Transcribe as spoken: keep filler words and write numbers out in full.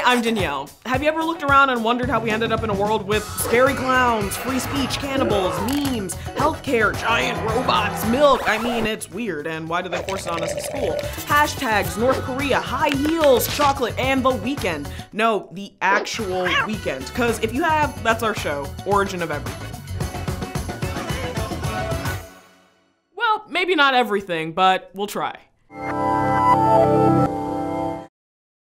I'm Danielle. Have you ever looked around and wondered how we ended up in a world with scary clowns, free speech, cannibals, memes, healthcare, giant robots, milk? I mean, it's weird, and why do they force it on us at school? Hashtags, North Korea, high heels, chocolate, and the weekend. No, the actual weekend. Because if you have, that's our show, Origin of Everything. Well, maybe not everything, but we'll try.